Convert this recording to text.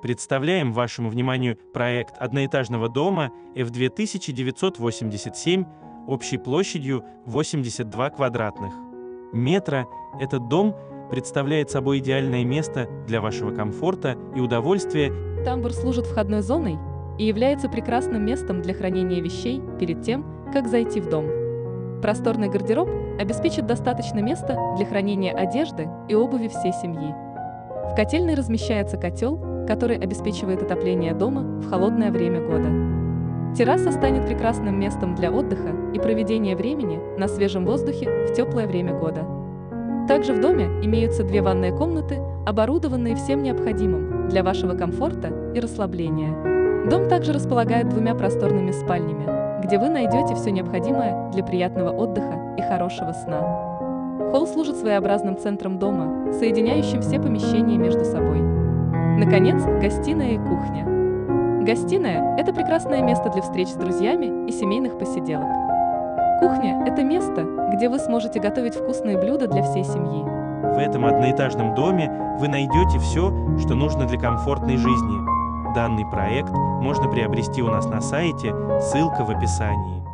Представляем вашему вниманию проект одноэтажного дома F2987 общей площадью 82 квадратных метра. Этот дом представляет собой идеальное место для вашего комфорта и удовольствия. Тамбур служит входной зоной и является прекрасным местом для хранения вещей перед тем, как зайти в дом. Просторный гардероб обеспечит достаточно места для хранения одежды и обуви всей семьи. В котельной размещается котел, который обеспечивает отопление дома в холодное время года. Терраса станет прекрасным местом для отдыха и проведения времени на свежем воздухе в теплое время года. Также в доме имеются 2 ванные комнаты, оборудованные всем необходимым для вашего комфорта и расслабления. Дом также располагает 2 просторными спальнями, где вы найдете все необходимое для приятного отдыха и хорошего сна. Холл служит своеобразным центром дома, соединяющим все помещения между собой. Наконец, гостиная и кухня. Гостиная – это прекрасное место для встреч с друзьями и семейных посиделок. Кухня – это место, где вы сможете готовить вкусные блюда для всей семьи. В этом одноэтажном доме вы найдете все, что нужно для комфортной жизни. Данный проект можно приобрести у нас на сайте, ссылка в описании.